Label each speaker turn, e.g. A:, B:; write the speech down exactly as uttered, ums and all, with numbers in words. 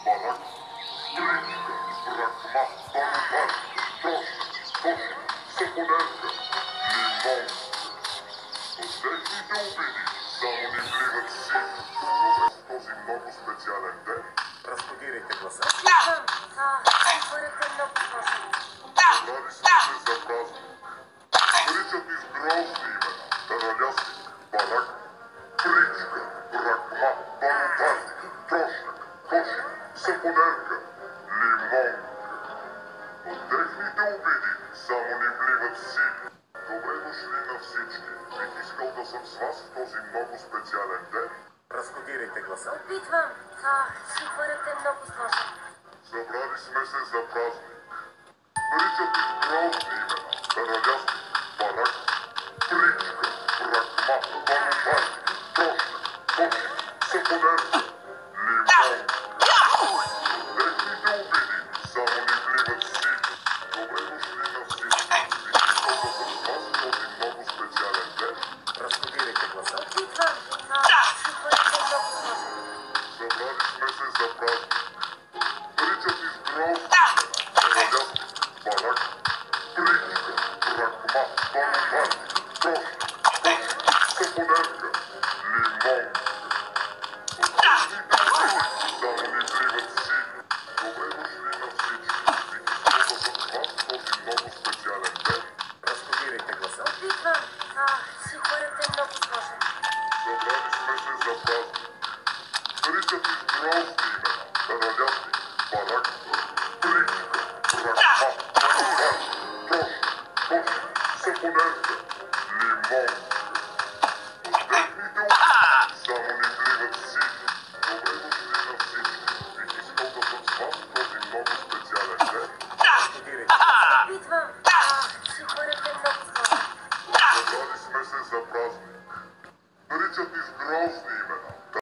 A: барак, бричка, ракма, банубар, трошка, кошик, сапонерка, лимон. От техните обиди само ни вливат сили. Добре в този много специален ден.
B: Разходирайте гласа.
C: Цифърът е много сложен.
A: Събрали сме се за празник. Наричат из грозни имена. Таралясник, барак, бричка, ракма, банубар, трошък, кошик, сапонерка, лимонка. От техните обиди само ни вливат сили. Добре дошли на всички. Бих искал да съм с вас в този много специален ден.
B: Разходирайте гласа.
C: Опитвам. Ах, цифърът е много сложен.
A: Събрали сме се за празник. Наричат из грозни имена. Таралясник, барак, бричка, ракма, банубар, трошък, кошик, сапонерка, лимонка. Техните обиди само ни вливат сили. Добре дошли на всички. Бих искал да съм с вас в този много специален ден.
B: Разходирайте гласа.
C: Опитвам. Ах, цифърът е много сложен.
A: Събрали сме се за празник. Наричат из грозни имена. Таралясник, барак, бричка, ракма, банубар, трошък, кошик, сапонерка, лимонка. От техните обиди само ни вливат сили. Добре дошли на всички. Бих искал да съм с вас в този много специален ден.
B: Разходирайте гласа.
C: Опитвам. Ах, цифърът е много сложен.
A: Събрали сме се за празник. Наричат из грозни имена. Таралясник, барак, бричка, ракма, банубар, трошък, кошик, сапонерка, лимонка. От техните обиди само ни вливат сили. Добре дошли на всички. Бих искал да съм с вас в този много специален ден.
B: Разходирайте.
C: Опитвам. Ах, цифърът е много сложен.
A: Събрали сме се за празник. Наричат из грозни имена.